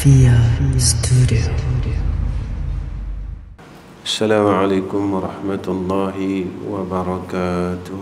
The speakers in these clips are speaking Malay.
Via Studio. Assalamualaikum warahmatullahi wabarakatuh.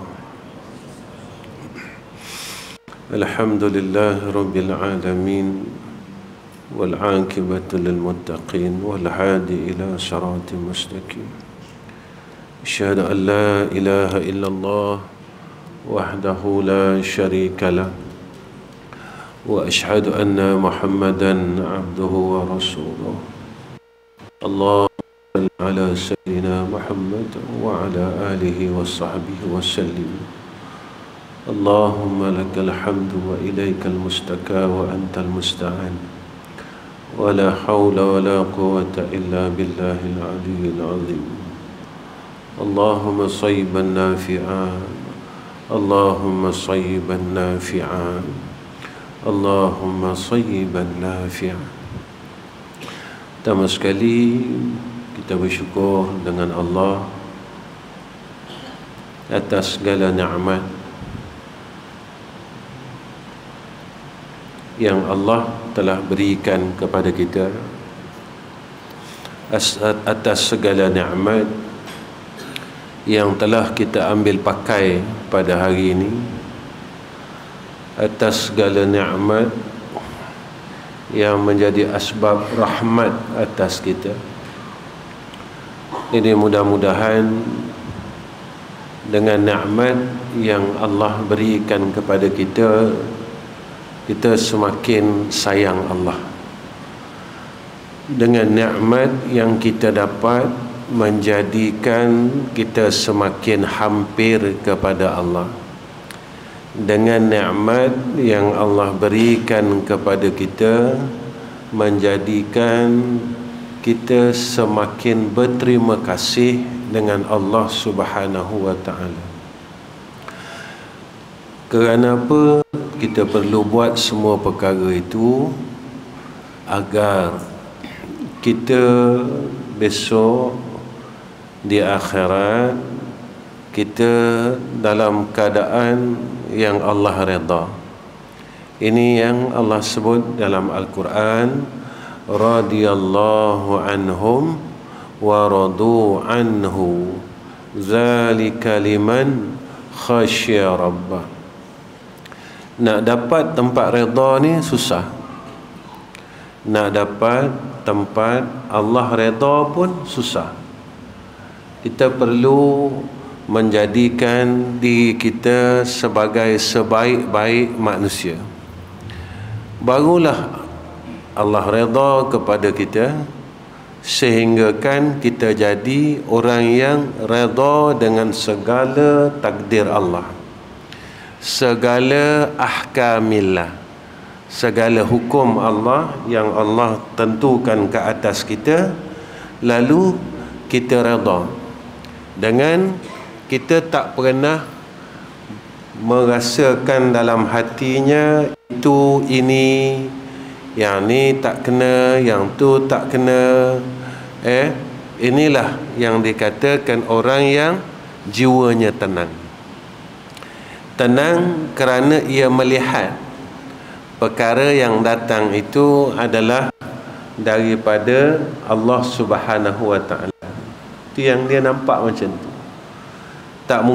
Alhamdulillah rabbil alamin wal aqibatu lil muttaqin wal hadi ila siratal mustaqim. Asyhadu an la ilaha illallah wahdahu la syarika lah wa asyhadu anna Muhammadan abduhu wa rasuluh. Allah ala sayyidina Muhammad wa ala alihi wa sahbihi wa sallim. Allahumma lakal hamdu wa ilaikal mustaka wa antal musta'an wa la hawla wa la quwwata illa billahil aliyyil azim. Allahumma sayyiban nafi'an, Allahumma sayyiban nafi'an, Allahumma sayyiban nafi'an. Pertama sekali kita bersyukur dengan Allah atas segala nikmat yang Allah telah berikan kepada kita, atas segala nikmat yang telah kita ambil pakai pada hari ini, atas segala nikmat yang menjadi asbab rahmat atas kita. Ini mudah-mudahan dengan nikmat yang Allah berikan kepada kita, kita semakin sayang Allah. Dengan nikmat yang kita dapat menjadikan kita semakin hampir kepada Allah. Dengan nikmat yang Allah berikan kepada kita menjadikan kita semakin berterima kasih dengan Allah Subhanahu wa ta'ala. Kerana apa kita perlu buat semua perkara itu? Agar kita besok di akhirat kita dalam keadaan yang Allah redha. Ini yang Allah sebut dalam Al-Quran, radiyallahu anhum wa radu anhu zalika liman khasya rabbah. Nak dapat tempat redha ni susah. Nak dapat tempat Allah redha pun susah. Kita perlu menjadikan diri kita sebagai sebaik-baik manusia. Barulah Allah redha kepada kita, sehinggakan kita jadi orang yang redha dengan segala takdir Allah, segala ahkamillah, segala hukum Allah yang Allah tentukan ke atas kita. Lalu kita redha dengan kita tak pernah merasakan dalam hatinya itu ini, yang ni tak kena, yang tu tak kena. Inilah yang dikatakan orang yang jiwanya tenang. Tenang kerana ia melihat perkara yang datang itu adalah daripada Allah Subhanahu wa ta'ala. Itu yang dia nampak macam tu. Tak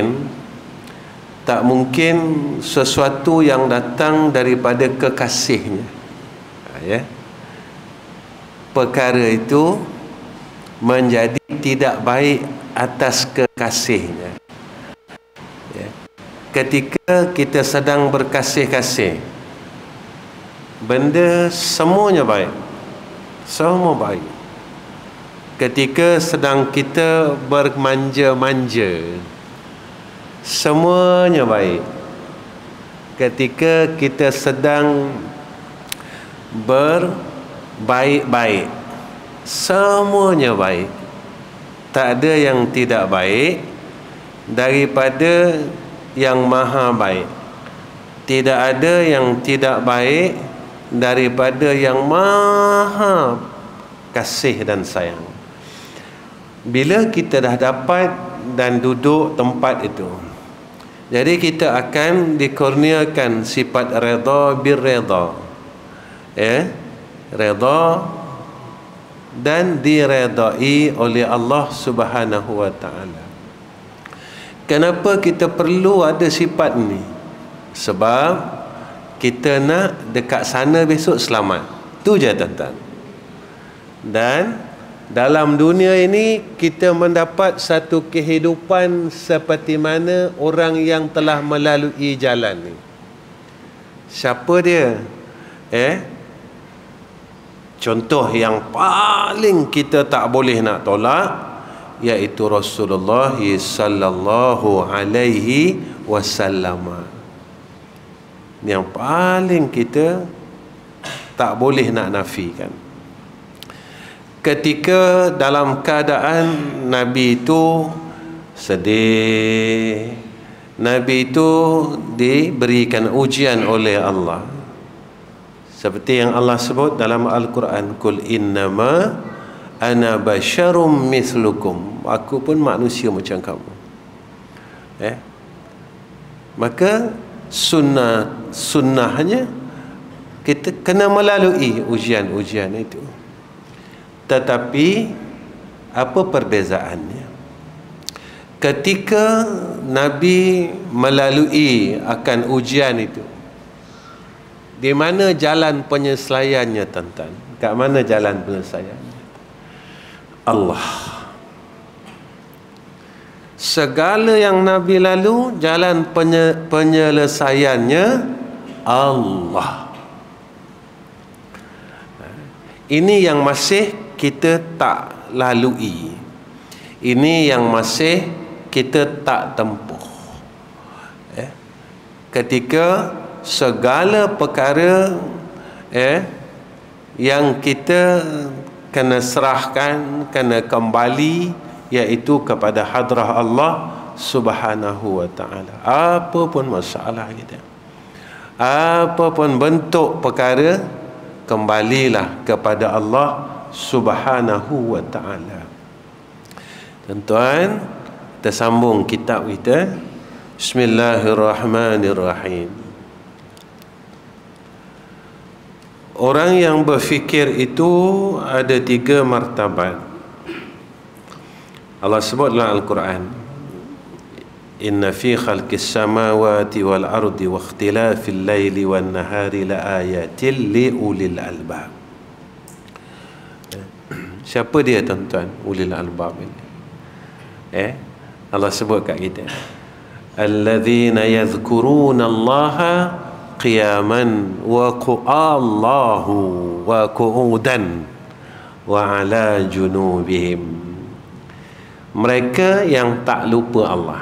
mungkin sesuatu yang datang daripada kekasihnya, ya, perkara itu menjadi tidak baik atas kekasihnya. Ya. Ketika kita sedang berkasih-kasih, benda semuanya baik, semua baik. Ketika sedang kita bermanja-manja, semuanya baik. Ketika kita sedang berbaik-baik, semuanya baik. Tak ada yang tidak baik daripada yang maha baik. Tidak ada yang tidak baik daripada yang maha kasih dan sayang. Bila kita dah dapat dan duduk tempat itu, jadi kita akan dikurniakan sifat redha bir redha. redha dan diredai oleh Allah Subhanahu wa taala. Kenapa kita perlu ada sifat ni? Sebab kita nak dekat sana besok selamat. Tu je tuan-tuan. Dan dalam dunia ini kita mendapat satu kehidupan seperti mana orang yang telah melalui jalan ni. Siapa dia? Contoh yang paling kita tak boleh nak tolak, iaitu Rasulullah sallallahu alaihi wasallam. Yang paling kita tak boleh nak nafikan. Ketika dalam keadaan Nabi itu sedih, Nabi itu diberikan ujian oleh Allah. Seperti yang Allah sebut dalam Al-Quran, Qul innama ana basyarum mislukum. Aku pun manusia macam kamu. Maka sunnahnya kita kena melalui ujian-ujian itu. Tetapi apa perbezaannya? Ketika Nabi melalui akan ujian itu, di mana jalan penyelesaiannya, tuan-tuan? Kat mana jalan penyelesaiannya? Allah. Segala yang Nabi lalu, jalan penyelesaiannya Allah. Ini yang masih kita tak lalui. Ini yang masih kita tak tempuh. Ketika segala perkara yang kita kena serahkan, kena kembali, iaitu kepada hadrah Allah Subhanahu wa ta'ala. Apa pun masalah kita, apa pun bentuk perkara, kembalilah kepada Allah Subhanahu wa ta'ala. Tuan-tuan, kita sambung kitab kita. Bismillahirrahmanirrahim. Orang yang berfikir itu ada 3 martabat. Allah sebut dalam Al-Quran, Inna fi khalqis samawati wal ardi wa ikhtilafil laili wan nahari la ayatil li ulil albab. Siapa dia, tuan-tuan, ulil albab ini? Allah sebut kat kita, alladzina yadhkuruna Allaha qiyaman wa qu'allahu wa qu'udan wa ala junubihim. Mereka yang tak lupa Allah.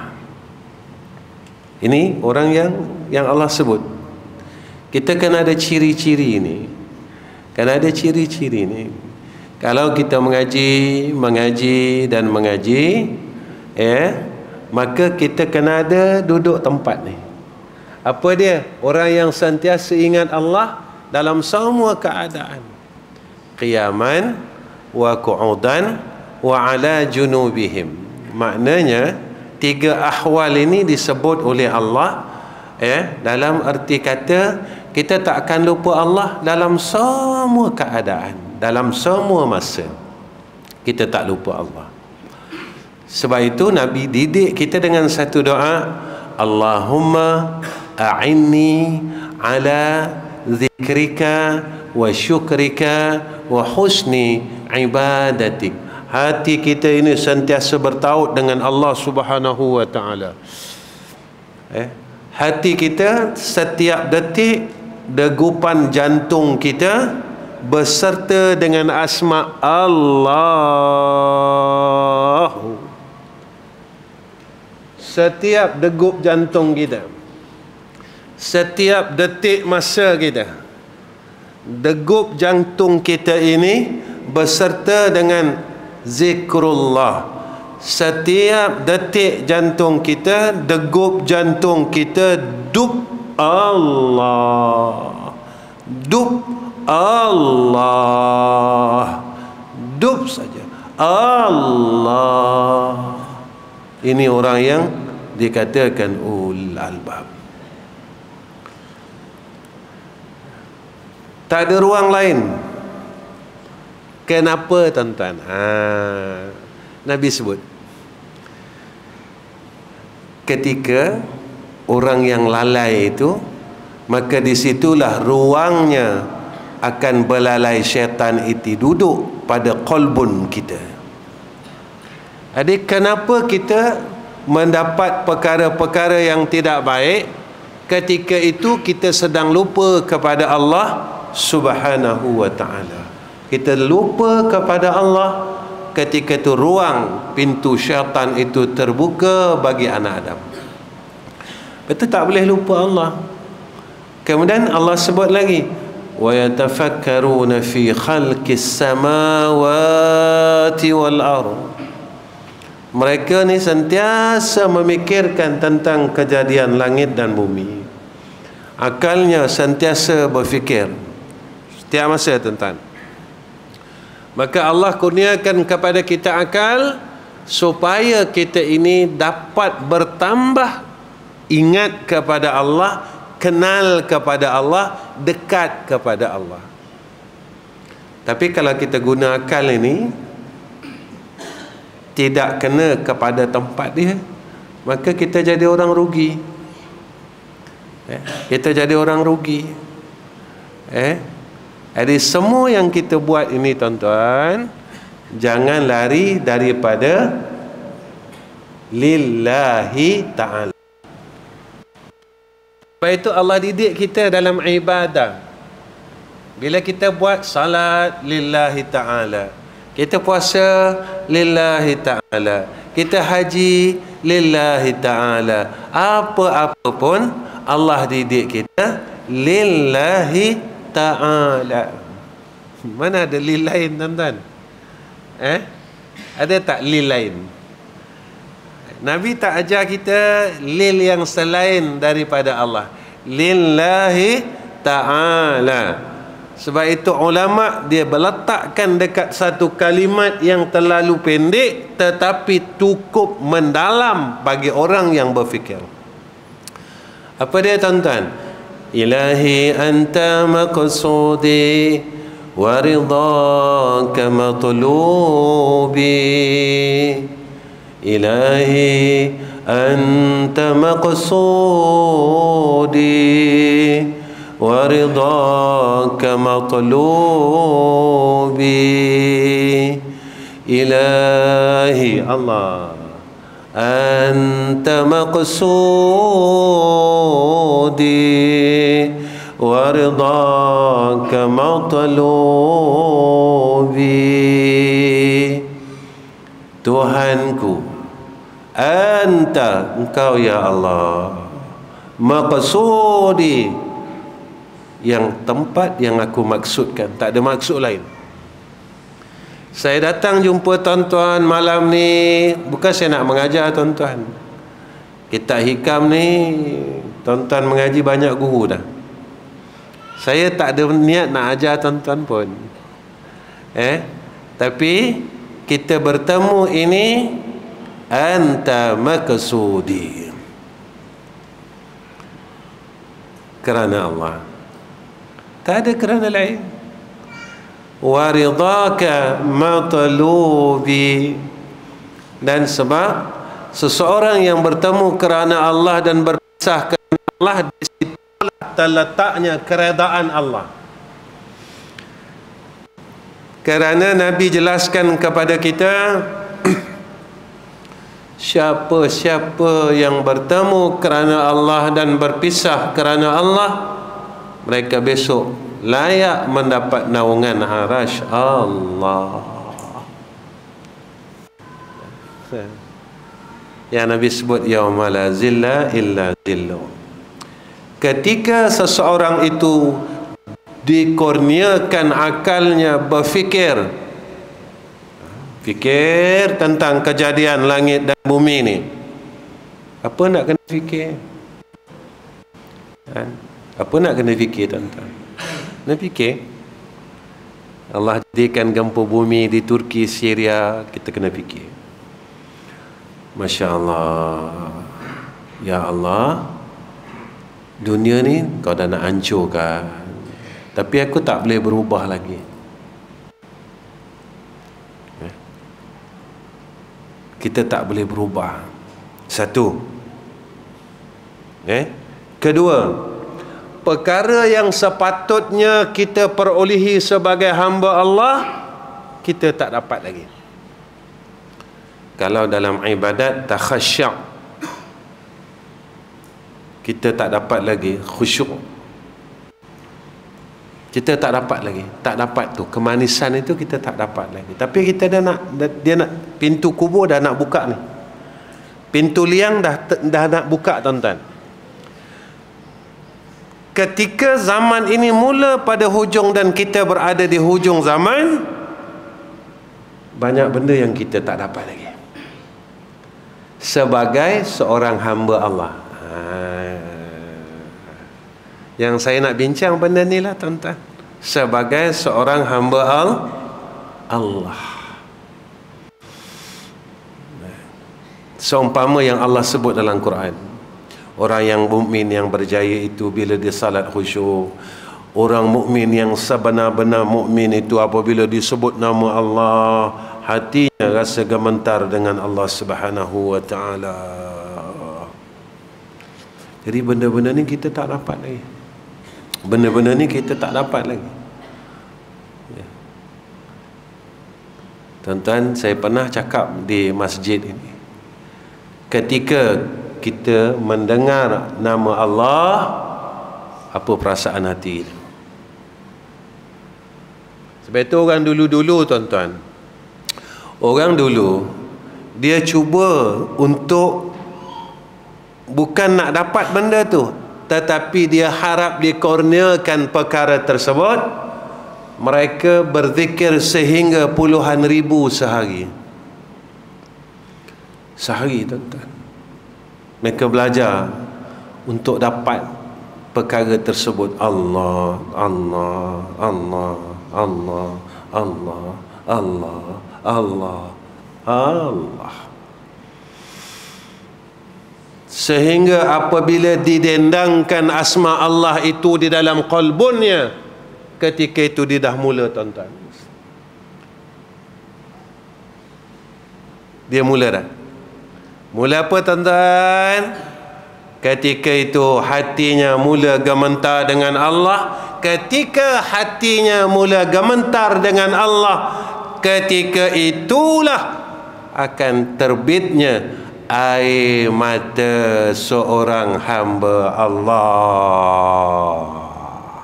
Ini orang yang Allah sebut. Kita kena ada ciri-ciri ini. Kena ada ciri-ciri ini. Kalau kita mengaji dan mengaji, maka kita kena ada duduk tempat ni. Apa dia? Orang yang sentiasa ingat Allah dalam semua keadaan. Qiyaman wa qu'udan wa ala junubihim. Maknanya 3 ahwal ini disebut oleh Allah dalam arti kata kita tak akan lupa Allah dalam semua keadaan, dalam semua masa. Kita tak lupa Allah. Sebab itu Nabi didik kita dengan satu doa, Allahumma a'inni ala zikrika wa syukrika wa husni ibadatik. Hati kita ini sentiasa bertaut dengan Allah Subhanahu wa ta'ala. Hati kita setiap detik, degupan jantung kita beserta dengan asma Allah. Setiap degup jantung kita, setiap detik masa kita, degup jantung kita ini beserta dengan zikrullah. Setiap detik jantung kita, degup jantung kita, dub Allah, dub Allah, dub saja Allah. Ini orang yang dikatakan ulul albab. Tak ada ruang lain. Kenapa tuan-tuan? Nabi sebut, ketika orang yang lalai itu, maka disitulah ruangnya akan belalai syaitan itu duduk pada qalbun kita. Adik, kenapa kita mendapat perkara-perkara yang tidak baik? Ketika itu kita sedang lupa kepada Allah Subhanahu wa ta'ala. Kita lupa kepada Allah. Ketika itu ruang pintu syaitan itu terbuka bagi anak Adam. Betul, tak boleh lupa Allah. Kemudian Allah sebut lagi, wa yatafakkaruna fi khalqis samawati wal ardh. Mereka ni sentiasa memikirkan tentang kejadian langit dan bumi. Akalnya sentiasa berfikir setiap masa, tuan-tuan. Maka Allah kurniakan kepada kita akal supaya kita ini dapat bertambah ingat kepada Allah, kenal kepada Allah, dekat kepada Allah. Tapi kalau kita guna akal ini tidak kena kepada tempat dia, maka kita jadi orang rugi. Kita jadi orang rugi. Jadi semua yang kita buat ini, tuan-tuan, jangan lari daripada lillahi ta'ala. Sebab itu Allah didik kita dalam ibadah. Bila kita buat salat lillahi ta'ala, kita puasa lillahi ta'ala, kita haji lillahi ta'ala, apa-apa pun Allah didik kita lillahi ta'ala. Mana ada lil lain, tuan-tuan? Ada tak lil lain? Nabi tak ajar kita lil yang selain daripada Allah. Lillahi ta'ala. Sebab itu ulama dia meletakkan dekat satu kalimat yang terlalu pendek tetapi cukup mendalam bagi orang yang berfikir. Apa dia, tuan-tuan? Ilahi anta maqsudi wa ridhaka matlubi. Ilahi anta maqsudi wa ridhaka matlubi. Ilahi Allah, anta maqsudi wa ridhaka matlubi. Tuhanku, anta, engkau ya Allah, maqsudi, yang tempat yang aku maksudkan, tak ada maksud lain. Saya datang jumpa tuan-tuan malam ni bukan saya nak mengajar tuan-tuan. Kitab Hikam ni tuan-tuan mengaji banyak guru dah. Saya tak ada niat nak ajar tuan-tuan pun. Tapi kita bertemu ini anta maqsudi, kerana Allah, tak ada kerana lain. Waridhaka matlubi, dan sebab seseorang yang bertemu kerana Allah dan berpisah kerana Allah, di situlah terletaknya keredaan Allah. Kerana Nabi jelaskan kepada kita, siapa-siapa yang bertemu kerana Allah dan berpisah kerana Allah, mereka besok layak mendapat naungan arasy Allah. Yang Nabi sebut yauma la zilla illa zillu. Ketika seseorang itu dikurniakan akalnya berfikir, fikir tentang kejadian langit dan bumi ni, apa nak kena fikir? Apa nak kena fikir, tuan-tuan? Nak fikir Allah jadikan gempa bumi di Turki, Syria, kita kena fikir. Masya Allah, ya Allah, dunia ni kau dah nak hancurkan, tapi aku tak boleh berubah lagi. kita tak boleh berubah. Satu. Kedua, perkara yang sepatutnya kita perolehi sebagai hamba Allah, kita tak dapat lagi. Kalau dalam ibadat takhasyuk, kita tak dapat lagi khusyuk. Kita tak dapat lagi, tak dapat tu kemanisan itu, kita tak dapat lagi. Tapi kita dia nak pintu kubur dah nak buka ni, pintu liang dah nak buka, tuan-tuan. Ketika zaman ini mula pada hujung dan kita berada di hujung zaman, banyak benda yang kita tak dapat lagi sebagai seorang hamba Allah. Yang saya nak bincang benda ni lah, tuan-tuan. Sebagai seorang hamba Allah, seumpama yang Allah sebut dalam Quran, orang yang mukmin yang berjaya itu bila dia salat khusyuk. Orang mukmin yang sebenar-benar mukmin itu apabila disebut nama Allah, hatinya rasa gemetar dengan Allah Subhanahu wa taala. Jadi benda-benda ni kita tak dapat lagi. Benda-benda ni kita tak dapat lagi. Tuan-tuan, saya pernah cakap di masjid ini, ketika kita mendengar nama Allah, apa perasaan hati itu? Sebab itu orang dulu-dulu, tuan-tuan, orang dulu dia cuba untuk bukan nak dapat benda tu, tetapi dia harap dikurniakan perkara tersebut. Mereka berzikir sehingga puluhan ribu sehari. Sehari, tuan-tuan. Mereka belajar untuk dapat perkara tersebut. Allah, Allah, Allah, Allah, Allah, Allah, Allah, Allah. Sehingga apabila didendangkan asma Allah itu di dalam qalbunnya, ketika itu dia dah mula, tuan-tuan. Dia mula dah. Mula apa, tuan-tuan? Ketika itu hatinya mula gementar dengan Allah. Ketika hatinya mula gementar dengan Allah, ketika itulah akan terbitnya air mata seorang hamba Allah.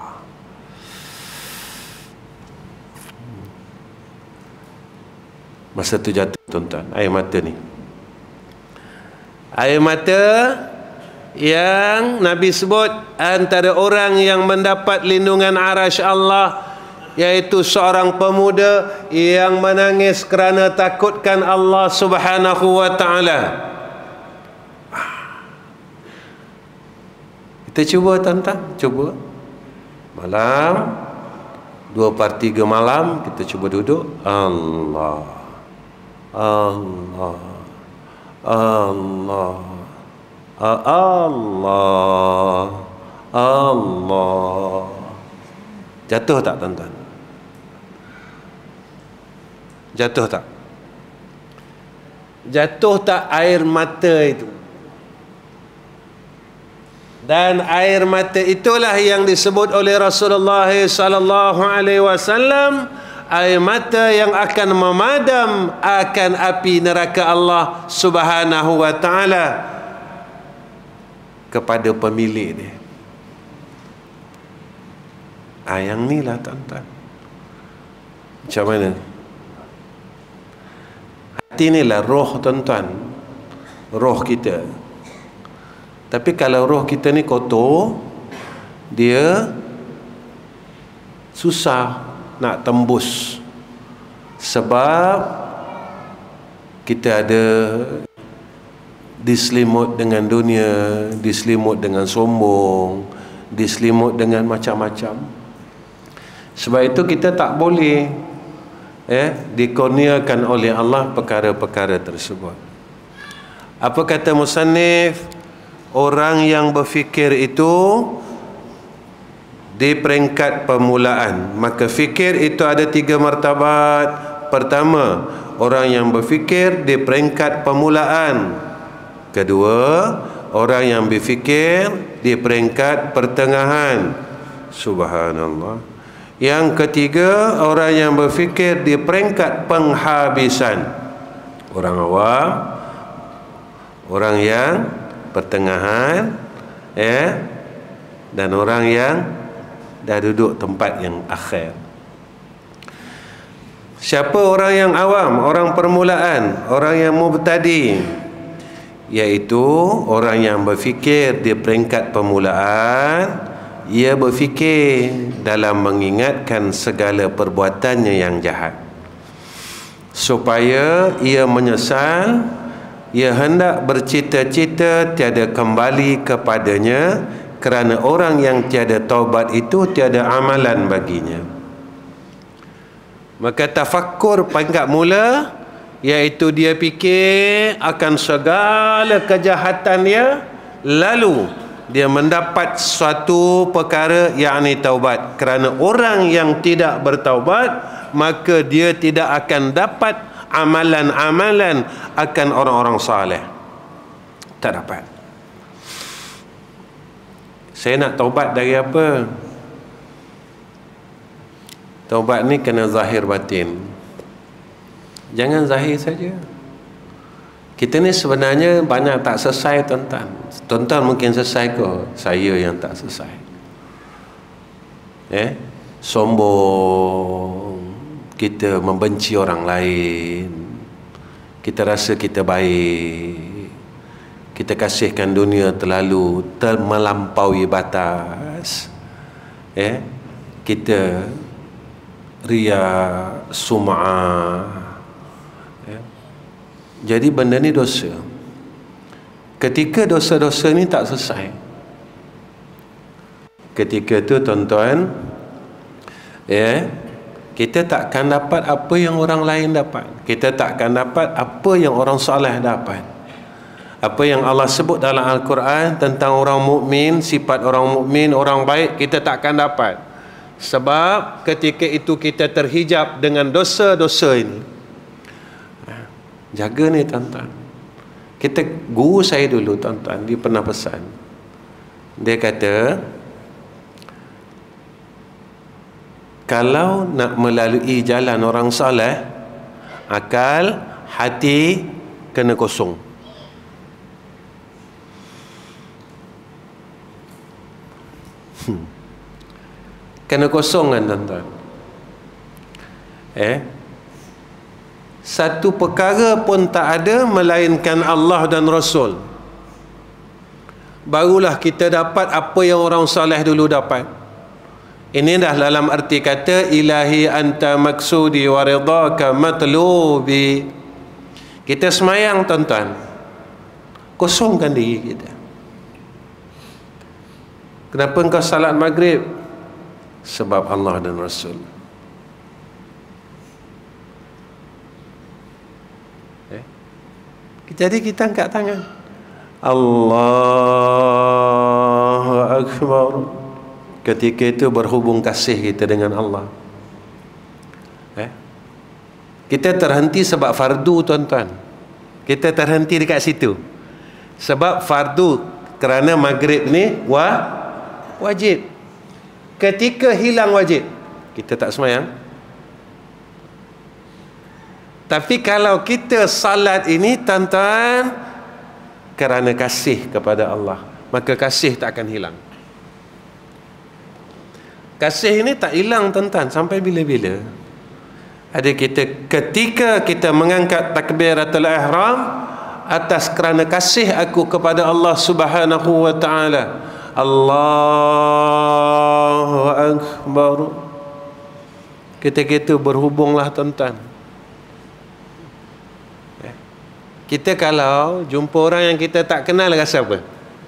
Masa tu jatuh, tuan-tuan, air mata ni. Air mata yang Nabi sebut antara orang yang mendapat lindungan arasy Allah, yaitu seorang pemuda yang menangis kerana takutkan Allah Subhanahu wa taala. Kita cuba, tuan-tuan, cuba malam 2/3 malam kita cuba duduk, Allah, Allah, Allah, Allah, Allah. Jatuh tak, tuan-tuan? Jatuh tak? Jatuh tak air mata itu? Dan air mata itulah yang disebut oleh Rasulullah sallallahu alaihi wasallam, air mata yang akan memadam akan api neraka Allah Subhanahu wa taala kepada pemilik dia. Yang ni lah, tuan-tuan. Macam mana? Hati ni lah roh, tuan-tuan. Roh kita. Tapi kalau roh kita ni kotor, dia susah nak tembus. Sebab kita ada diselimut dengan dunia, diselimut dengan sombong, diselimut dengan macam-macam. Sebab itu kita tak boleh dikurniakan oleh Allah perkara-perkara tersebut. Apa kata musannif? Orang yang berfikir itu di peringkat permulaan, maka fikir itu ada 3 martabat. Pertama, orang yang berfikir di peringkat permulaan. Kedua, orang yang berfikir di peringkat pertengahan. Subhanallah. Yang ketiga, orang yang berfikir di peringkat penghabisan. Orang awam, orang yang pertengahan, dan orang yang dah duduk tempat yang akhir. Siapa orang yang awam, orang permulaan, orang yang mubtadi? Iaitu orang yang berfikir di peringkat permulaan. Ia berfikir dalam mengingatkan segala perbuatannya yang jahat, supaya ia menyesal. Ia hendak bercita-cita tiada kembali kepadanya, kerana orang yang tiada taubat itu tiada amalan baginya. Maka tafakkur peringkat mula, iaitu dia fikir akan segala kejahatannya, lalu dia mendapat suatu perkara, yakni taubat. Kerana orang yang tidak bertaubat, maka dia tidak akan dapat amalan-amalan akan orang-orang saleh. Tak dapat. Saya nak taubat dari apa? Taubat ni kena zahir batin. Jangan zahir saja. Kita ni sebenarnya banyak tak selesai, tuan-tuan. Tuan-tuan mungkin selesai ke? Saya yang tak selesai. Sombong. Kita membenci orang lain. Kita rasa kita baik. Kita kasihkan dunia terlalu melampaui batas. Kita ria, sum'ah. Jadi benda ni dosa. Ketika dosa-dosa ni tak selesai, ketika tu tuan-tuan, kita takkan dapat apa yang orang lain dapat. Kita takkan dapat apa yang orang soleh dapat. Apa yang Allah sebut dalam Al-Quran tentang orang mukmin, sifat orang mukmin, orang baik, kita takkan dapat. Sebab ketika itu kita terhijab dengan dosa-dosa ini. Jaga ni tuan-tuan. Guru saya dulu tuan-tuan, dia pernah pesan. Dia kata, kalau nak melalui jalan orang soleh, akal, hati kena kosong. Kena kosong kan tuan-tuan. Satu perkara pun tak ada melainkan Allah dan Rasul. Barulah kita dapat apa yang orang soleh dulu dapat. Ini dah dalam arti kata ilahi anta maksudi wa ridhaka matlubi. Kita semayang tuan-tuan, kosongkan diri kita. Kenapa engkau salat maghrib? Sebab Allah dan Rasul. Jadi kita angkat tangan, Allahu Akbar. Ketika itu berhubung kasih kita dengan Allah. Kita terhenti sebab fardu tuan-tuan. Kita terhenti dekat situ sebab fardu, kerana maghrib ni wajib. Ketika hilang wajib, kita tak semayang. Tapi kalau kita salat ini tuan-tuan kerana kasih kepada Allah, maka kasih tak akan hilang. Kasih ini tak hilang tuan-tuan sampai bila-bila. Ada kita ketika kita mengangkat takbiratul ihram atas kerana kasih aku kepada Allah Subhanahu wa taala. Allahu Akbar. Ketika itu berhubunglah tuan-tuan. Kita kalau jumpa orang yang kita tak kenal, rasa apa?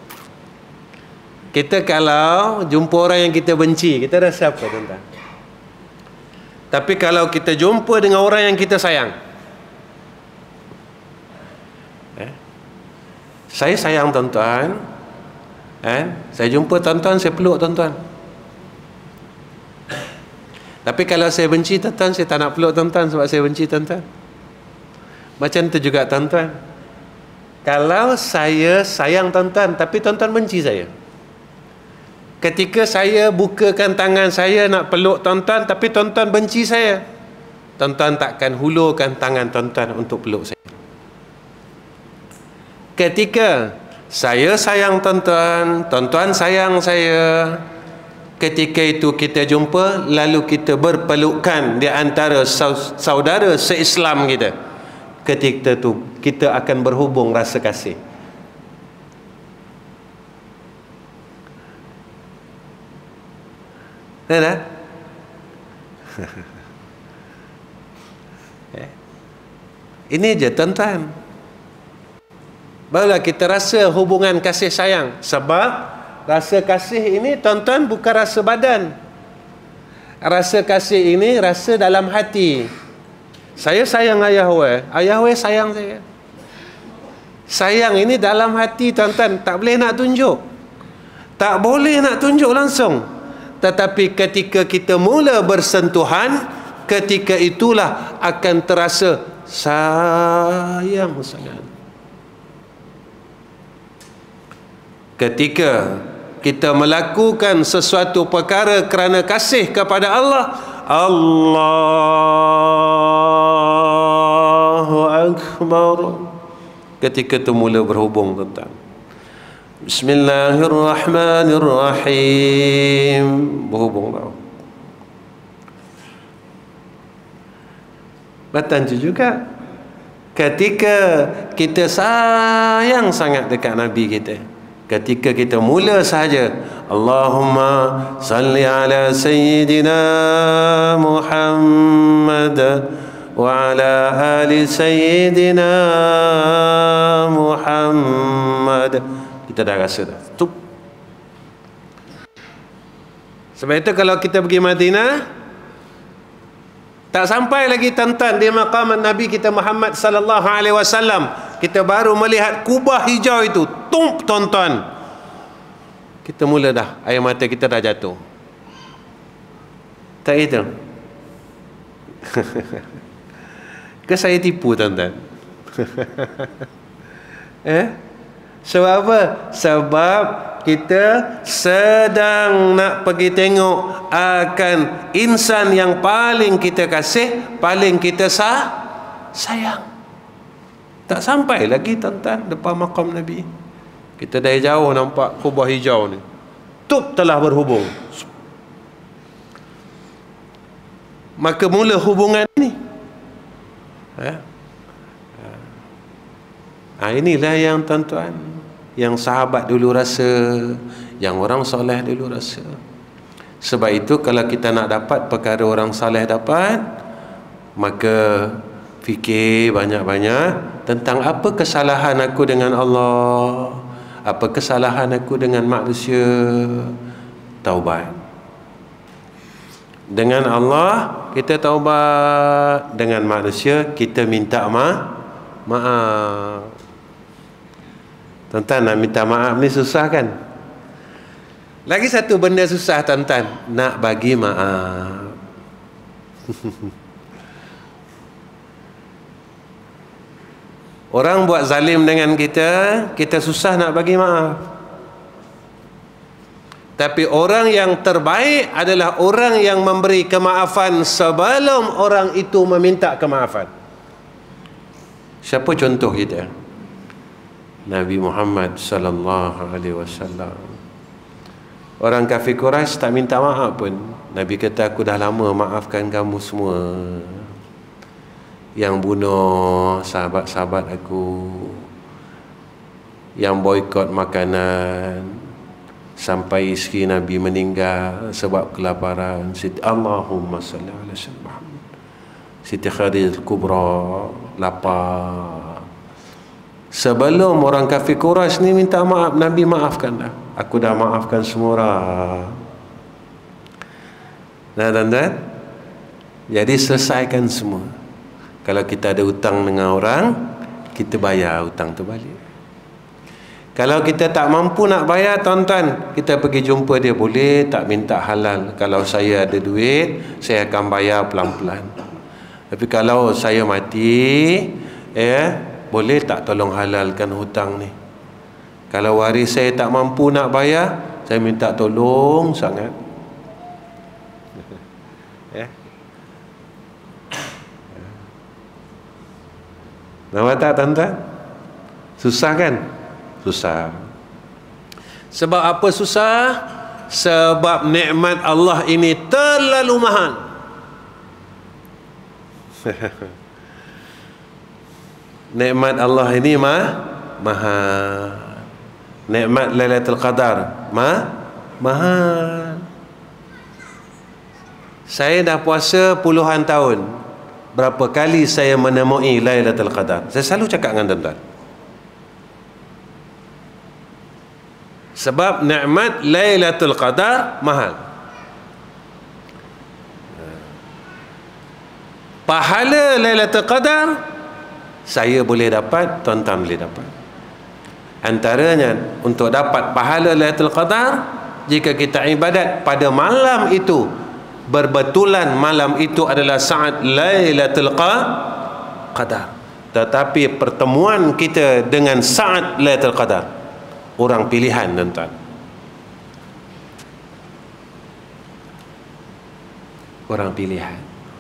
Kita kalau jumpa orang yang kita benci, kita rasa apa tuan-tuan? Tapi kalau kita jumpa dengan orang yang kita sayang, saya sayang tuan-tuan, saya jumpa tuan-tuan, saya peluk tuan-tuan. Tapi kalau saya benci tuan-tuan, saya tak nak peluk tuan-tuan sebab saya benci tuan-tuan. Macam tu juga tuan-tuan. Kalau saya sayang tuan-tuan, tapi tuan-tuan benci saya. Ketika saya bukakan tangan saya nak peluk tuan-tuan, tapi tuan-tuan benci saya, tuan-tuan takkan hulurkan tangan tuan-tuan untuk peluk saya. Ketika saya sayang tuan-tuan, tuan-tuan sayang saya, ketika itu kita jumpa, lalu kita berpelukan di antara saudara se-Islam kita. Ketika itu kita akan berhubung rasa kasih. Ada? Ini je tuan-tuan. Barulah kita rasa hubungan kasih sayang. Sebab rasa kasih ini tuan-tuan bukan rasa badan. Rasa kasih ini rasa dalam hati. Saya sayang ayah we sayang saya. Sayang ini dalam hati tuan-tuan, tak boleh nak tunjuk. Tak boleh nak tunjuk langsung. Tetapi ketika kita mula bersentuhan, ketika itulah akan terasa sayang sangat. Ketika kita melakukan sesuatu perkara kerana kasih kepada Allah, Allahu Akbar. Ketika itu mula berhubung tuan-tuan. Bismillahirrahmanirrahim. Berhubung tau. Batan juga ketika kita sayang sangat dekat Nabi kita, ketika kita mula sahaja Allahumma salli ala sayyidina Muhammad wa ala ali sayyidina Muhammad, kita dah rasa dah. Tup. Sebab itu kalau kita pergi Madinah, tak sampai lagi tuan-tuan di maqam Nabi kita Muhammad sallallahu alaihi wasallam, kita baru melihat kubah hijau itu, tump tuan-tuan, kita mula dah air mata kita dah jatuh. Tak itu? Ke saya tipu tuan-tuan? Sebab apa? Sebab kita sedang nak pergi tengok akan insan yang paling kita kasih, paling kita sayang. Tak sampai lagi tuan-tuan depan makam Nabi, kita dari jauh nampak kubah hijau ni, tup telah berhubung. Maka mula hubungan ini. Inilah yang tuan-tuan, yang sahabat dulu rasa, yang orang soleh dulu rasa. Sebab itu kalau kita nak dapat perkara orang soleh dapat, maka fikir banyak-banyak tentang apa kesalahan aku dengan Allah, apa kesalahan aku dengan manusia. Taubat. Dengan Allah kita taubat, dengan manusia kita minta maaf. Tuan-tuan, nak minta maaf ni susah kan? Lagi satu benda susah tuan-tuan, nak bagi maaf. Orang buat zalim dengan kita, kita susah nak bagi maaf. Tapi orang yang terbaik adalah orang yang memberi kemaafan sebelum orang itu meminta kemaafan. Siapa contoh kita? Nabi Muhammad sallallahu alaihi wasallam. Orang kafir Quraisy tak minta maaf pun. Nabi kata, aku dah lama maafkan kamu semua yang bunuh sahabat-sahabat aku, yang boikot makanan sampai isteri Nabi meninggal sebab kelaparan. Allahumma salli ala sayyidina Muhammad. Siti Khadijah Kubra lapar. Sebelum orang kafir Quraisy ni minta maaf, Nabi maafkan dah. Aku dah maafkan semua orang. Nah tuan-tuan, jadi selesaikan semua. Kalau kita ada hutang dengan orang, kita bayar hutang tu balik. Kalau kita tak mampu nak bayar tuan-tuan, kita pergi jumpa dia, boleh tak minta halal, kalau saya ada duit saya akan bayar pelan-pelan. Tapi kalau saya mati, boleh tak tolong halalkan hutang ni? Kalau waris saya tak mampu nak bayar, saya minta tolong sangat. Nampak tak tuan-tuan? Susah kan? Susah. Sebab apa susah? Sebab nikmat Allah ini terlalu mahal. Nikmat Allah ini mahal. Nikmat Lailatul Qadar mahal. Saya dah puasa puluhan tahun. Berapa kali saya menemui Lailatul Qadar? Saya selalu cakap dengan tuan-tuan. Sebab nikmat Lailatul Qadar mahal. Pahala Lailatul Qadar saya boleh dapat, tuan-tuan boleh dapat. Antaranya untuk dapat pahala Lailatul Qadar, jika kita ibadat pada malam itu, berbetulan malam itu adalah saat Lailatul Qadar. Tetapi pertemuan kita dengan saat Lailatul Qadar, orang pilihan tuan-tuan. Orang pilihan.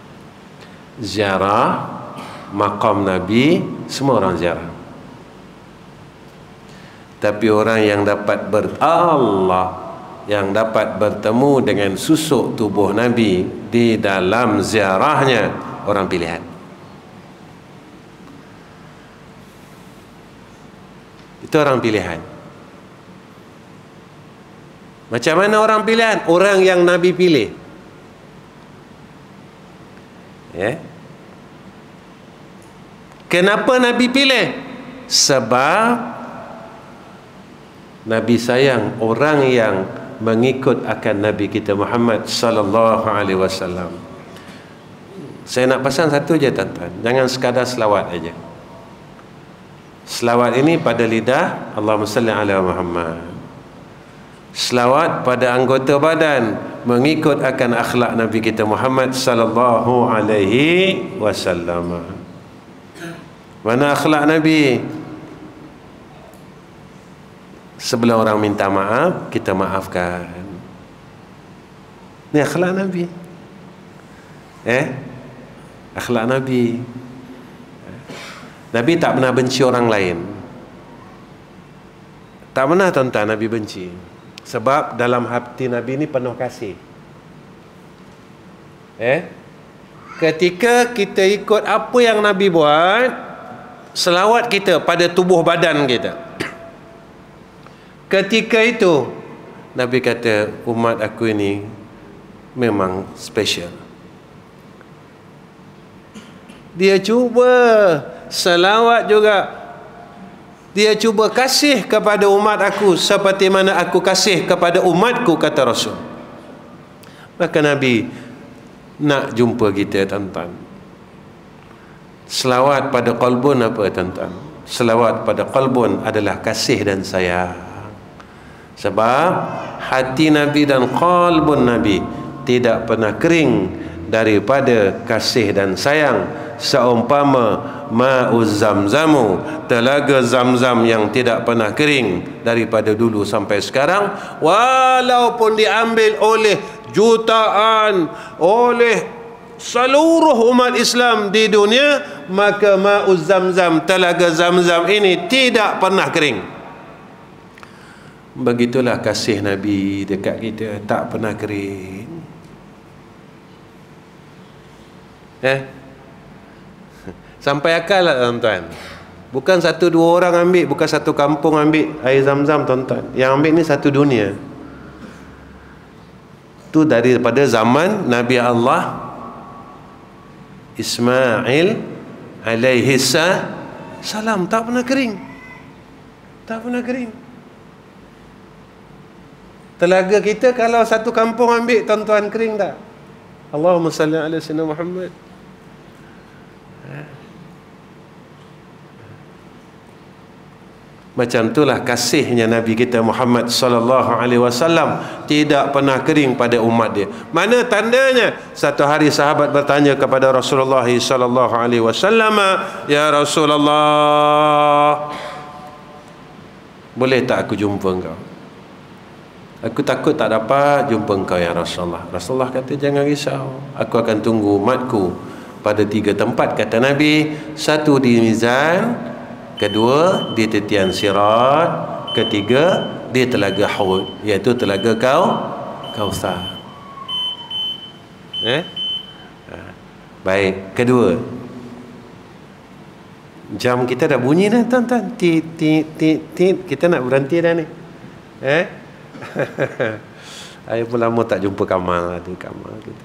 Ziarah maqam Nabi, semua orang ziarah. Tapi orang yang dapat yang dapat bertemu dengan susuk tubuh Nabi di dalam ziarahnya, orang pilihan. Itu orang pilihan. Macam mana orang pilihan? Orang yang Nabi pilih. Kenapa Nabi pilih? Sebab Nabi sayang orang yang mengikut akan Nabi kita Muhammad sallallahu alaihi wasallam. Saya nak pesan satu je tuan-tuan, jangan sekadar selawat aja. Selawat ini pada lidah, Allahumma salli ala Muhammad. Selawat pada anggota badan, mengikut akan akhlak Nabi kita Muhammad sallallahu alaihi wasallam. Mana akhlak Nabi? Sebelum orang minta maaf, kita maafkan. Ini akhlak Nabi. Akhlak Nabi. Nabi tak pernah benci orang lain. Tak pernah tuan-tuan Nabi benci. Sebab dalam hati Nabi ini penuh kasih. Ketika kita ikut apa yang Nabi buat, selawat kita pada tubuh badan kita. Ketika itu Nabi kata, umat aku ini memang special. Dia cuba selawat juga, dia cuba kasih kepada umat aku seperti mana aku kasih kepada umatku, kata Rasul. Maka Nabi nak jumpa kita tuan-tuan. Selawat pada qalbun apa tuan-tuan? Selawat pada qalbun adalah kasih dan sayang. Sebab hati Nabi dan qalbun Nabi tidak pernah kering daripada kasih dan sayang. Seumpama ma'uz zamzamu, telaga Zamzam yang tidak pernah kering daripada dulu sampai sekarang, walaupun diambil oleh jutaan, oleh seluruh umat Islam di dunia, maka ma'uz zamzam, telaga Zamzam ini tidak pernah kering. Begitulah kasih Nabi dekat kita, tak pernah kering. Sampai akal lah tuan-tuan. Bukan satu dua orang ambil, bukan satu kampung ambil air Zamzam tuan-tuan. Yang ambil ni satu dunia. Tu daripada zaman Nabi Allah Ismail alaihi salam, tak pernah kering. Tak pernah kering. Telaga kita kalau satu kampung ambil tuan-tuan, kering tak? Allahumma salli ala sayyidina Muhammad. Macam itulah kasihnya Nabi kita Muhammad sallallahu alaihi wasallam tidak pernah kering pada umat dia. Mana tandanya? Satu hari sahabat bertanya kepada Rasulullah sallallahu alaihi wasallam, "Ya Rasulullah, boleh tak aku jumpa engkau? Aku takut tak dapat jumpa engkau ya Rasulullah." Rasulullah kata, "Jangan risau, aku akan tunggu umatku pada 3 tempat," kata Nabi. Satu di mizan, kedua di titian sirat, ketiga di telaga Haud, iaitu telaga Kautsar. Baik, kedua, jam kita dah bunyi dah tuan-tuan. Tit tit tit tit. Kita nak berhenti dah ni. Saya pun lama tak jumpa Kamal tu, Kamal kita.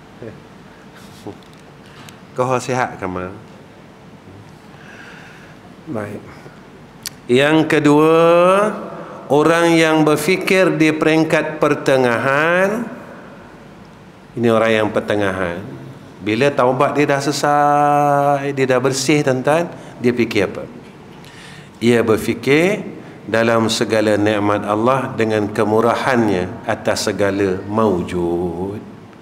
Kau sihat Kamal? Baik. Yang kedua, orang yang berfikir di peringkat pertengahan. Ini orang yang pertengahan. Bila taubat dia dah selesai, dia dah bersih tuan-tuan, dia fikir apa? Ia berfikir dalam segala nikmat Allah dengan kemurahannya atas segala maujud.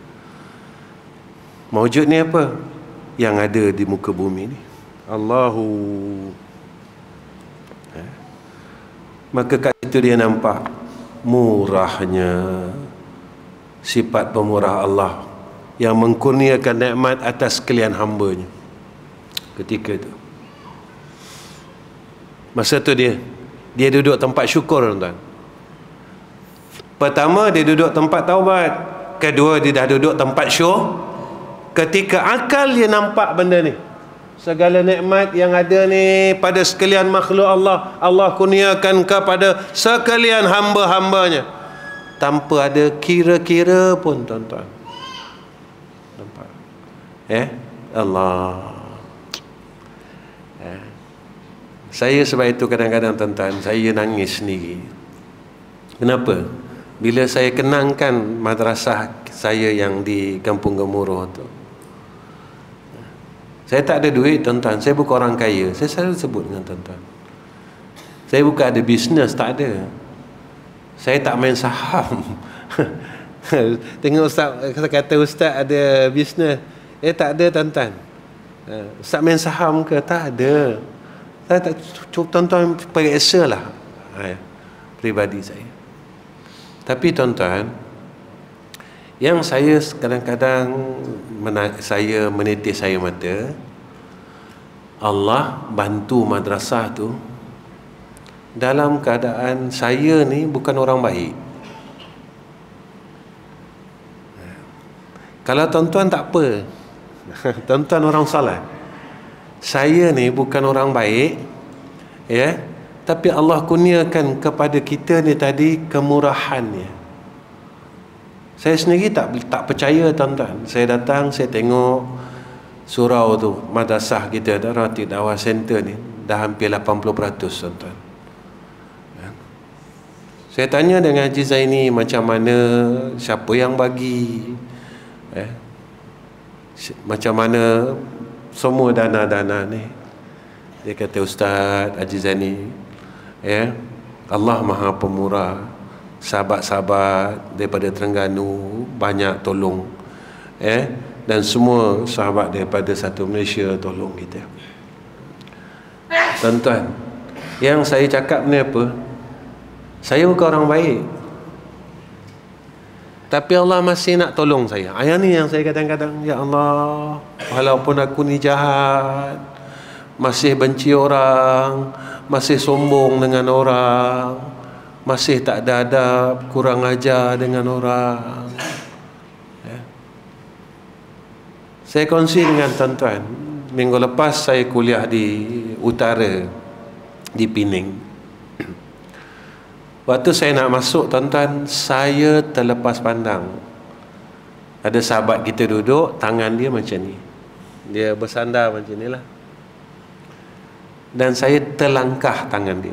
Maujud ni apa? Yang ada di muka bumi ni. Allahu. Maka kat situ dia nampak murahnya sifat pemurah Allah yang mengkurniakan nikmat atas sekalian hamba-Nya. Ketika itu, masa tu dia duduk tempat syukur tuan-tuan. Pertama dia duduk tempat taubat, kedua dia dah duduk tempat syukur. Ketika akal dia nampak benda ni, segala nikmat yang ada ni pada sekalian makhluk Allah, Allah kurniakan kepada sekalian hamba-hambanya tanpa ada kira-kira pun tuan-tuan. Nampak? Allah. Saya sebab itu kadang-kadang tuan-tuan, saya nangis sendiri. Kenapa? Bila saya kenangkan madrasah saya yang di Kampung Gemuruh tu. Saya tak ada duit tuan-tuan, saya bukan orang kaya. Saya selalu sebut dengan tuan-tuan, saya bukan ada bisnes, tak ada. Saya tak main saham. Tengok ustaz kata ustaz ada bisnes, tak ada tuan-tuan. Ustaz main saham ke? Tak ada. Saya tak, tuan-tuan periksa lah peribadi saya. Tapi tuan-tuan, yang saya kadang-kadang saya menitis air mata, Allah bantu madrasah tu dalam keadaan saya ni bukan orang baik. Kalau tuan-tuan tak apa, tuan-tuan orang salah. Saya ni bukan orang baik, tapi Allah kurniakan kepada kita ni tadi kemurahannya. Saya sendiri tak percaya tuan-tuan. Saya datang, saya tengok surau tu, madrasah kita Ratib Dakwah Center ni dah hampir 80% tuan-tuan. Saya tanya dengan Haji Zaini macam mana, siapa yang bagi, macam mana semua dana-dana ni. Dia kata, Ustaz Haji Zaini, Allah Maha Pemurah. Sahabat-sahabat daripada Terengganu banyak tolong, dan semua sahabat daripada satu Malaysia tolong kita. Tuan-tuan, yang saya cakap ni apa? Saya bukan orang baik, tapi Allah masih nak tolong saya. Ayat ni yang saya kadang-kadang, ya Allah, walaupun aku ni jahat, masih benci orang, masih sombong dengan orang, masih tak ada adab, kurang ajar dengan orang. Saya kongsi dengan tuan-tuan, minggu lepas saya kuliah di utara, di Pening. Waktu saya nak masuk tuan-tuan, saya terlepas pandang. Ada sahabat kita duduk, tangan dia macam ni, dia bersandar macam ni lah, dan saya terlangkah tangan dia.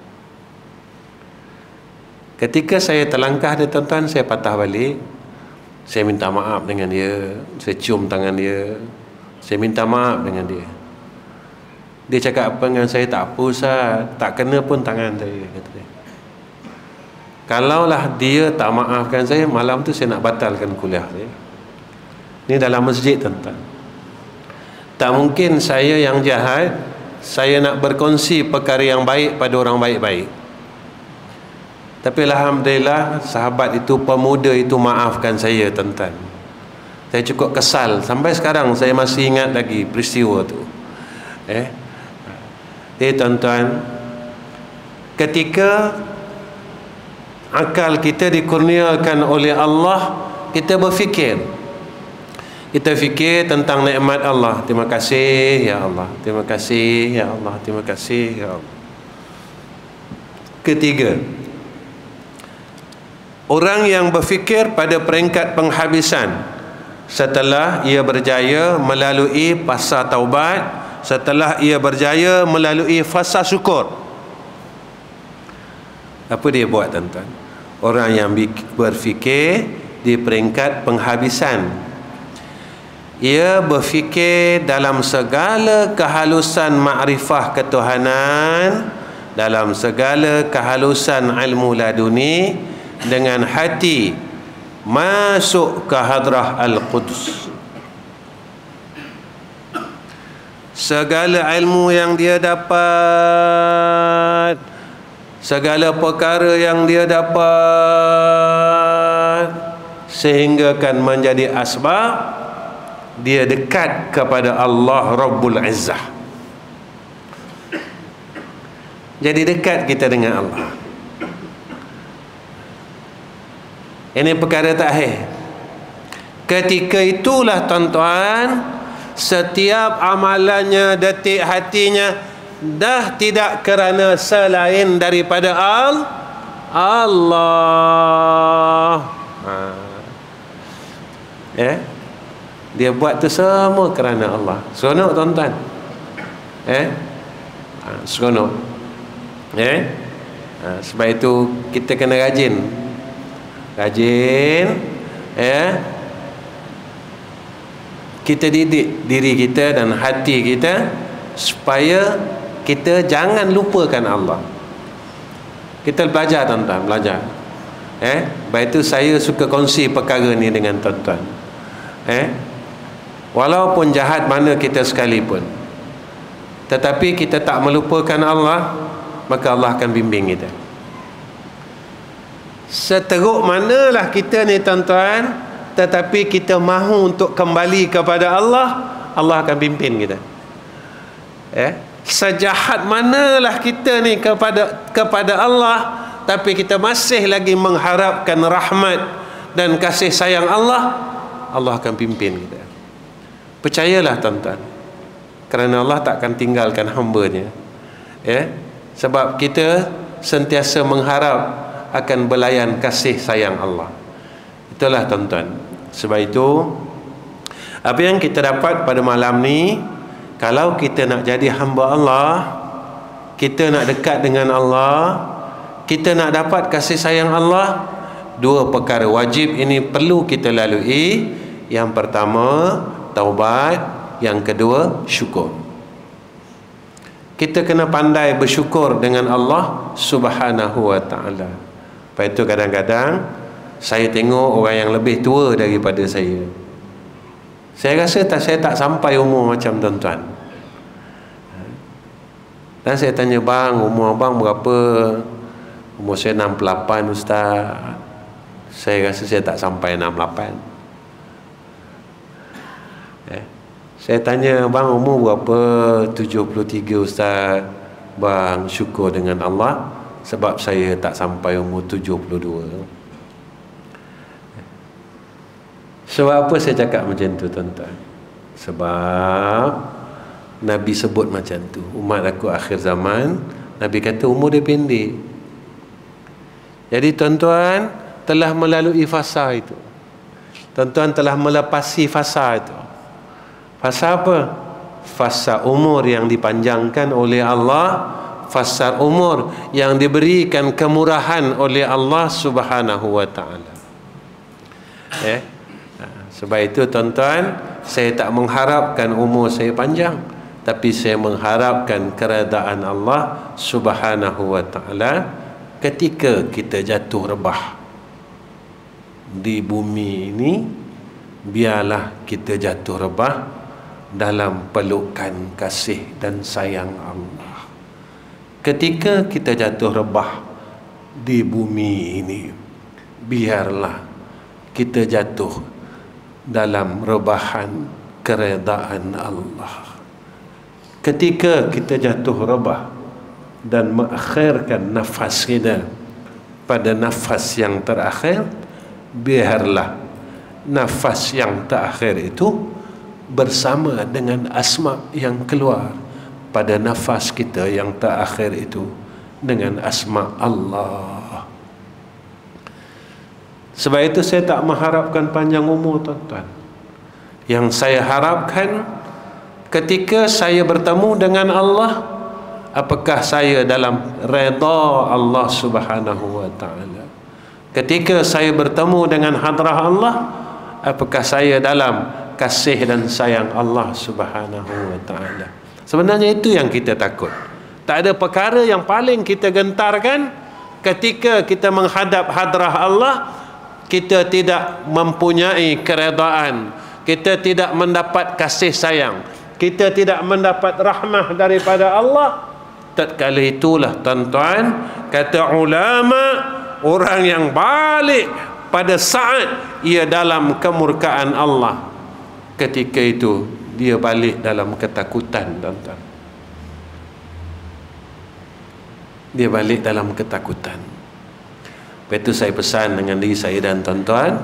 Ketika saya terlangkah dia tuan-tuan, saya patah balik. Saya minta maaf dengan dia, saya cium tangan dia, saya minta maaf dengan dia. Dia cakap apa dengan saya? Tak apa Ustaz, tak kena pun tangan saya, kata dia. Kalaulah dia tak maafkan saya, malam tu saya nak batalkan kuliah saya. Ni dalam masjid, tuan-tuan. Tak mungkin saya yang jahat, saya nak berkongsi perkara yang baik pada orang baik-baik. Tapi alhamdulillah sahabat itu, pemuda itu maafkan saya, tuan-tuan. Saya cukup kesal, sampai sekarang saya masih ingat lagi peristiwa tu. Tuan-tuan, ketika akal kita dikurniakan oleh Allah, kita berfikir, kita fikir tentang nikmat Allah. Terima kasih ya Allah, terima kasih ya Allah, terima kasih ya Allah. Ketiga, orang yang berfikir pada peringkat penghabisan setelah ia berjaya melalui fasa taubat, setelah ia berjaya melalui fasa syukur. Apa dia buat, tuan-tuan? Orang yang berfikir di peringkat penghabisan, ia berfikir dalam segala kehalusan makrifah ketuhanan, dalam segala kehalusan ilmu laduni, dengan hati masuk ke hadrah Al-Quds. Segala ilmu yang dia dapat, segala perkara yang dia dapat, sehingga kan menjadi asbab dia dekat kepada Allah Rabbul Izzah. Jadi dekat kita dengan Allah. Ini perkara terakhir. Ketika itulah, tuan-tuan, setiap amalannya, detik hatinya dah tidak kerana selain daripada Allah. Dia buat tu semua kerana Allah. Seronok, tuan-tuan. Seronok. Sebab itu kita kena rajin. Kita didik diri kita dan hati kita supaya kita jangan lupakan Allah. Kita belajar, tuan-tuan, belajar. Sebab itu saya suka kongsi perkara ni dengan tuan-tuan. Walaupun jahat mana kita sekalipun, tetapi kita tak melupakan Allah, maka Allah akan bimbing kita. Seteruk manalah kita ni, tuan-tuan, tetapi kita mahu untuk kembali kepada Allah, Allah akan pimpin kita. Sejahat manalah kita ni kepada Allah, tapi kita masih lagi mengharapkan rahmat dan kasih sayang Allah, Allah akan pimpin kita. Percayalah, tuan-tuan, kerana Allah tak akan tinggalkan hamba-Nya. Sebab kita sentiasa mengharap akan belayan kasih sayang Allah. Itulah, tuan-tuan. Sebab itu apa yang kita dapat pada malam ni, kalau kita nak jadi hamba Allah, kita nak dekat dengan Allah, kita nak dapat kasih sayang Allah, dua perkara wajib ini perlu kita lalui. Yang pertama taubat, yang kedua syukur. Kita kena pandai bersyukur dengan Allah Subhanahu wa ta'ala. Lepas itu kadang-kadang saya tengok orang yang lebih tua daripada saya, saya rasa saya tak sampai umur macam tuan-tuan. Dan saya tanya, bang, umur abang berapa? Umur saya 68 Ustaz. Saya rasa saya tak sampai 68. Saya tanya, bang, umur berapa? 73 Ustaz. Bang, syukur dengan Allah sebab saya tak sampai umur 72. Sebab apa saya cakap macam tu, tuan-tuan? Sebab Nabi sebut macam tu, umat aku akhir zaman, Nabi kata umur dia pendek. Jadi tuan-tuan telah melalui fasa itu, tuan-tuan telah melepasi fasa itu. Fasa apa? Fasa umur yang dipanjangkan oleh Allah, fasa umur yang diberikan kemurahan oleh Allah Subhanahu wa ta'ala. Sebab itu tuan-tuan, saya tak mengharapkan umur saya panjang, tapi saya mengharapkan keredaan Allah Subhanahu wa taala ketika kita jatuh rebah di bumi ini. Biarlah kita jatuh rebah dalam pelukan kasih dan sayang Allah. Ketika kita jatuh rebah di bumi ini, biarlah kita jatuh dalam rebahan keredaan Allah. Ketika kita jatuh rebah dan mengakhirkan nafas kita pada nafas yang terakhir, biarlah nafas yang terakhir itu bersama dengan asma yang keluar pada nafas kita yang terakhir itu dengan asma Allah. Sebab itu saya tak mengharapkan panjang umur, tuan-tuan. Yang saya harapkan ketika saya bertemu dengan Allah, apakah saya dalam redha Allah Subhanahu wa taala? Ketika saya bertemu dengan hadrah Allah, apakah saya dalam kasih dan sayang Allah Subhanahu wa taala? Sebenarnya itu yang kita takut. Tak ada perkara yang paling kita gentarkan ketika kita menghadap hadrah Allah, kita tidak mempunyai keredaan, kita tidak mendapat kasih sayang, kita tidak mendapat rahmah daripada Allah. Tatkala itulah, tuan-tuan, kata ulama, orang yang balik pada saat ia dalam kemurkaan Allah, ketika itu dia balik dalam ketakutan, tuan-tuan. Dia balik dalam ketakutan. Lepas itu saya pesan dengan diri saya dan tuan-tuan,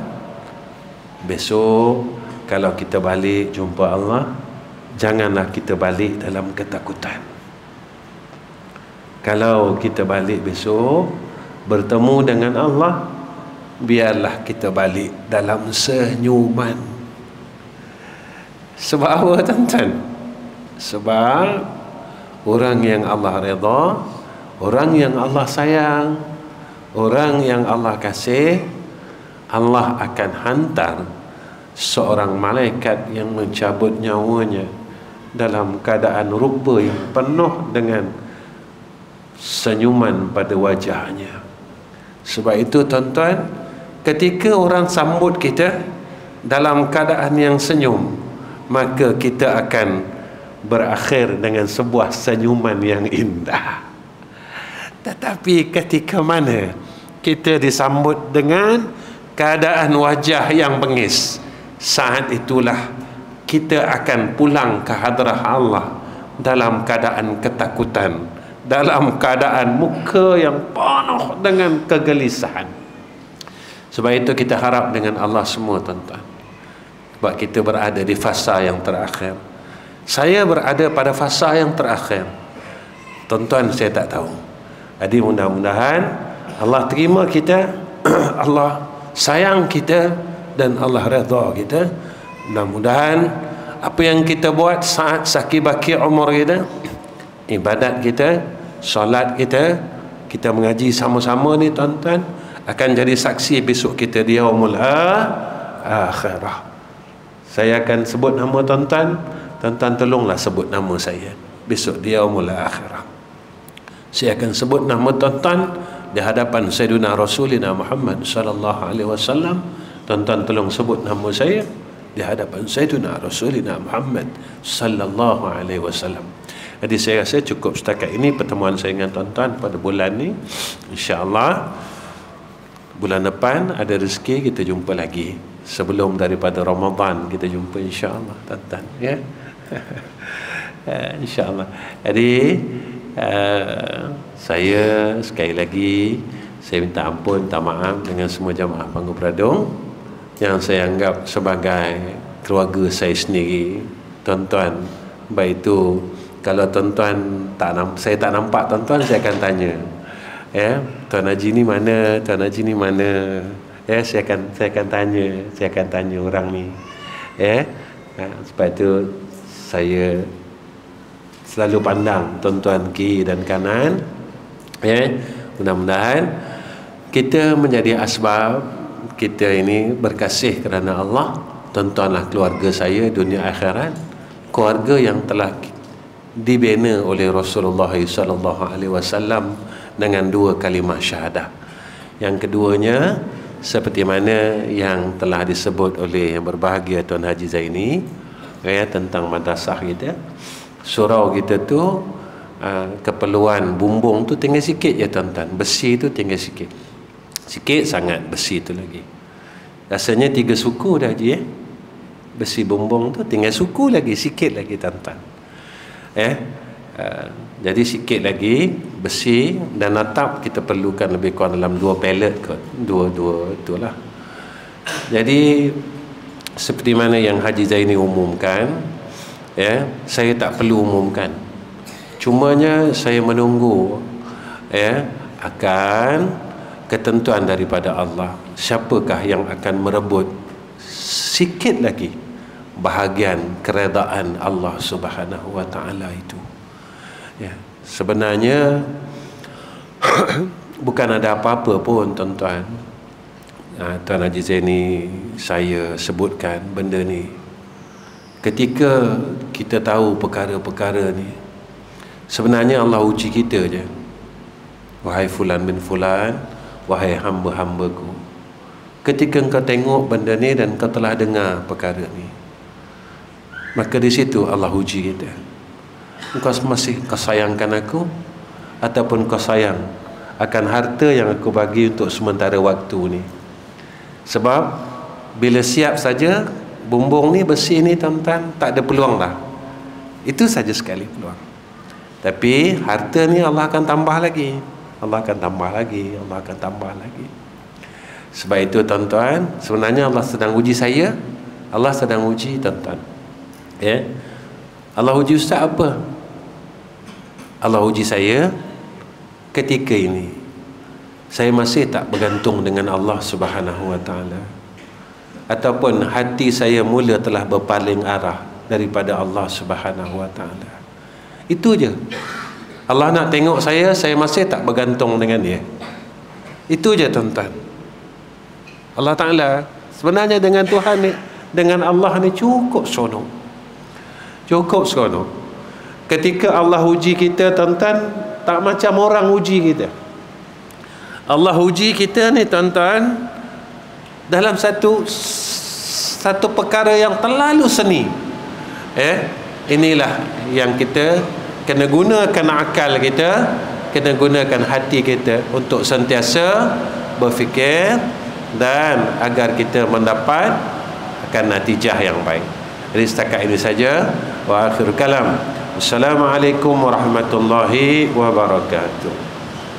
besok kalau kita balik jumpa Allah, janganlah kita balik dalam ketakutan. Kalau kita balik besok bertemu dengan Allah, biarlah kita balik dalam senyuman. Sebab apa, tuan-tuan? Sebab orang yang Allah redha, orang yang Allah sayang, orang yang Allah kasih, Allah akan hantar seorang malaikat yang mencabut nyawanya dalam keadaan rupa yang penuh dengan senyuman pada wajahnya. Sebab itu, tuan-tuan, ketika orang sambut kita dalam keadaan yang senyum, maka kita akan berakhir dengan sebuah senyuman yang indah. Tetapi ketika mana kita disambut dengan keadaan wajah yang bengis, saat itulah kita akan pulang ke hadrah Allah dalam keadaan ketakutan, dalam keadaan muka yang penuh dengan kegelisahan. Sebab itu kita harap dengan Allah semua, tuan-tuan. Sebab kita berada di fasa yang terakhir. Saya berada pada fasa yang terakhir. Tuan-tuan, saya tak tahu. Jadi mudah-mudahan Allah terima kita, Allah sayang kita, dan Allah redha kita. Mudah-mudahan apa yang kita buat saat sakit-bakit umur kita, ibadat kita, solat kita, kita mengaji sama-sama ni, tuan-tuan, akan jadi saksi besok kita di yaumul akhirah. Saya akan sebut nama tuan-tuan, tuan-tuan tolonglah sebut nama saya besok di yaumul akhirah. Saya akan sebut nama tuan-tuan di hadapan Sayyidina Rasulina Muhammad sallallahu alaihi wasallam. Tuan-tuan tolong sebut nama saya di hadapan Sayyidina Rasulina Muhammad sallallahu alaihi wasallam. Jadi saya rasa cukup setakat ini pertemuan saya dengan tuan-tuan pada bulan ni. InsyaAllah bulan depan ada rezeki kita jumpa lagi. Sebelum daripada Ramadan kita jumpa, insyaAllah, tuan-tuan, ya. InsyaAllah. Jadi saya sekali lagi saya minta ampun, minta maaf dengan semua jamaah Panggung Peradung yang saya anggap sebagai keluarga saya sendiri, tuan-tuan. Baik itu kalau tuan-tuan saya tak nampak tuan-tuan, saya akan tanya, ya, Tuan Haji ni mana, Tuan Haji ni mana, ya, saya akan tanya orang ni, ya. Sebab itu saya selalu pandang tuan-tuan kiri dan kanan, ya. Mudah-mudahan kita menjadi asbab kita ini berkasih kerana Allah. Tuan-tuanlah keluarga saya dunia akhirat, keluarga yang telah dibina oleh Rasulullah SAW dengan 2 kalimah syahadah. Yang keduanya seperti mana yang telah disebut oleh yang berbahagia Tuan Haji Zaini tentang madrasah kita, surau kita tu keperluan bumbung tu tinggal sikit je tuan-tuan, besi tu tinggal sikit sangat, besi tu lagi rasanya 3 suku dah je besi bumbung tu tinggal suku lagi, sikit lagi tuan-tuan. Jadi sikit lagi besi dan atap kita perlukan lebih kurang dalam 2 pallet kot, 2 itulah. Jadi seperti mana yang Haji Zaini umumkan, saya tak perlu umumkan, cumanya saya menunggu akan ketentuan daripada Allah, siapakah yang akan merebut sikit lagi bahagian keredaan Allah Subhanahu wa ta'ala itu. Sebenarnya bukan ada apa-apa pun tuan-tuan. Tuan Haji Zaini saya sebutkan benda ni ketika kita tahu perkara-perkara ni, sebenarnya Allah uji kita je. Wahai fulan bin fulan, wahai hamba-hambaku, ketika engkau tengok benda ni dan kau telah dengar perkara ni, maka di situ Allah uji kita. Engkau masih kau sayangkan aku, ataupun kau sayang akan harta yang aku bagi untuk sementara waktu ni. Sebab bila siap saja bumbung ni, besi ni tuan-tuan, tak ada peluang dah. Itu saja sekali peluang. Tapi harta ni Allah akan tambah lagi, Allah akan tambah lagi, Allah akan tambah lagi. Sebab itu tuan-tuan, sebenarnya Allah sedang uji saya, Allah sedang uji tuan-tuan. Allah uji ustaz apa? Allah uji saya ketika ini saya masih tak bergantung dengan Allah Subhanahu wa ta'ala, ataupun hati saya mula telah berpaling arah daripada Allah Subhanahu wa ta'ala. Itu je. Allah nak tengok saya masih tak bergantung dengan dia. Itu je tuan-tuan. Allah Ta'ala sebenarnya dengan Tuhan ni, dengan Allah ni cukup seronok. Cukup seronok. Ketika Allah uji kita tuan-tuan, tak macam orang uji kita. Allah uji kita ni tuan-tuan dalam satu perkara yang terlalu seni. Inilah yang kita kena gunakan akal kita, kena gunakan hati kita untuk sentiasa berfikir, dan agar kita mendapat akan natijah yang baik. Jadi setakat ini saja. Wa akhir kalam. Assalamualaikum warahmatullahi wabarakatuh.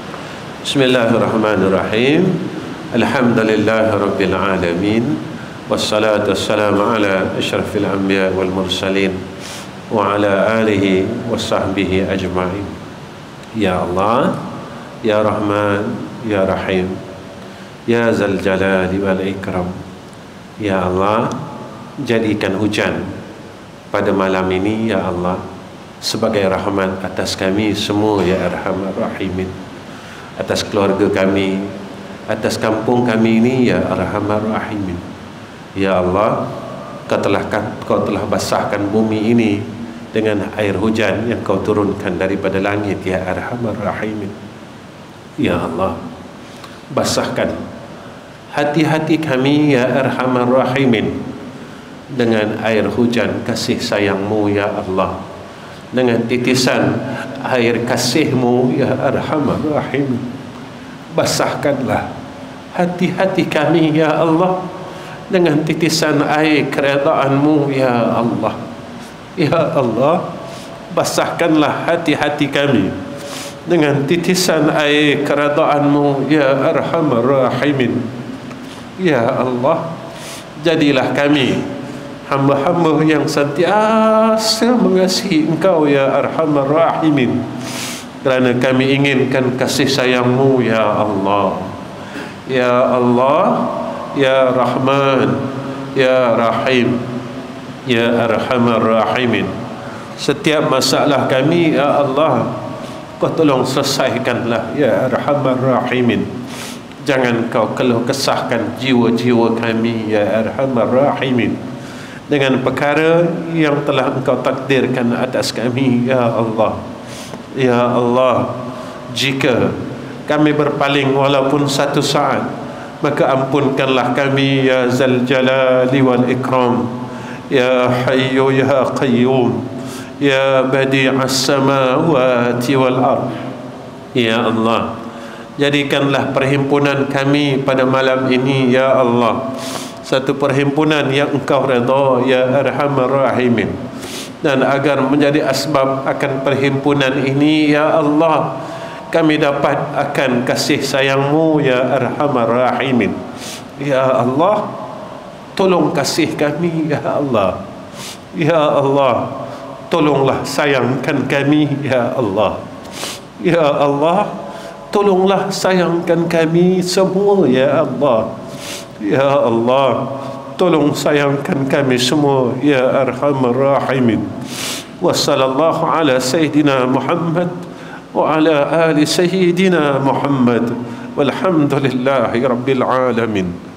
Bismillahirrahmanirrahim. Alhamdulillahi rabbil alamin. Wassalatu wassalamu ala asyrafil anbiya wal mursalin wa ala alihi wa sahbihi ajma'in. Ya Allah, Ya Rahman, Ya Rahim, Ya Zal Jalali wal Ikram. Ya Allah, jadikan hujan pada malam ini ya Allah sebagai rahmat atas kami semua ya Arhamar Rahimin, atas keluarga kami, atas kampung kami ini ya Arhamar Rahimin. Ya Allah, Kau telah basahkan bumi ini dengan air hujan yang Kau turunkan daripada langit ya Arhamar Rahimin. Ya Allah, basahkan hati-hati kami ya Arhamar Rahimin dengan air hujan kasih sayang-Mu ya Allah, dengan titisan air kasih-Mu ya Arhamar Rahimin. Basahkanlah hati-hati kami ya Allah dengan titisan air keredaan-Mu ya Allah. Ya Allah, basahkanlah hati-hati kami dengan titisan air keredaan-Mu ya Arhamar Rahimin. Ya Allah, jadilah kami hamba-hamba yang sentiasa mengasihi Engkau ya Arhamar Rahimin, kerana kami inginkan kasih sayang-Mu ya Allah. Ya Allah, Ya Rahman, Ya Rahim, Ya Arhamar Rahimin. Setiap masalah kami ya Allah, Kau tolong selesaikanlah ya Arhamar Rahimin. Jangan Kau keluh kesahkan jiwa-jiwa kami ya Arhamar Rahimin. dengan perkara yang telah Engkau takdirkan atas kami, ya Allah. Ya Allah, jika kami berpaling walaupun satu saat, maka ampunkanlah kami, ya Zal Jalali wal Ikram, ya Hayyu ya Qayyum, ya Badi'as Samawati wal Ard. Ya Allah, jadikanlah perhimpunan kami pada malam ini, ya Allah, satu perhimpunan yang Engkau redha, ya Arhamar Rahimin. Dan agar menjadi asbab akan perhimpunan ini, ya Allah, kami dapat akan kasih sayang-Mu, ya Arhamar Rahimin. Ya Allah, tolong kasih kami, ya Allah. Ya Allah, tolonglah sayangkan kami, ya Allah. Ya Allah, tolonglah sayangkan kami semua, ya Allah. Ya Allah, tolong sayangkan kami semua, ya Arhamar Rahimin. Wa sallallahu ala Sayyidina Muhammad wa ala ali Sayyidina Muhammad walhamdulillahi rabbil alamin.